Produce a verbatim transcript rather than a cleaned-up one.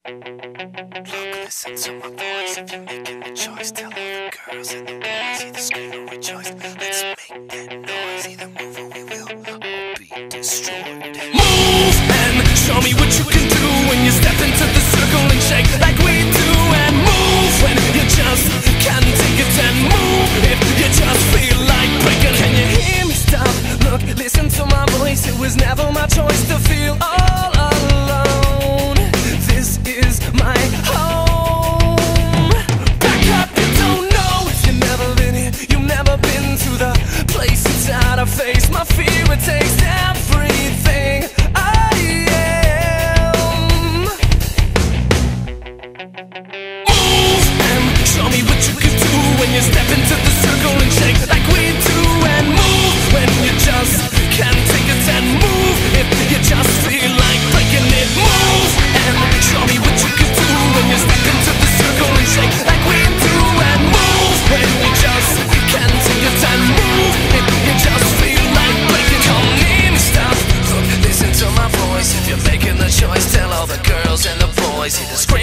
Look, listen to my voice. If you're making the choice, tell all the girls and the boys, either scream or rejoice. Let's make that noise. Either move or we will all be destroyed. Move and show me what you can do when you step into the circle and shake like we do. And move when you just can't take it. And move if you just feel like breaking. Can you hear me? Stop. Look, listen to my voice. It was never my choice to feel all alone. This is my home. Back up, you don't know if you've never been here. You've never been to the place inside I face. My fear, it takes everything I am. Move and show me what you can do when you step into the circle and shake like we do. And move when you just can't take it. And move if you just feel like breaking it. Move and show me what you can do when you step into the circle and shake like we do. And move when you just can't take it. And move if you just feel like breaking. Come near me, stop. Look, listen to my voice. If you're making the choice, tell all the girls and the boys, either scream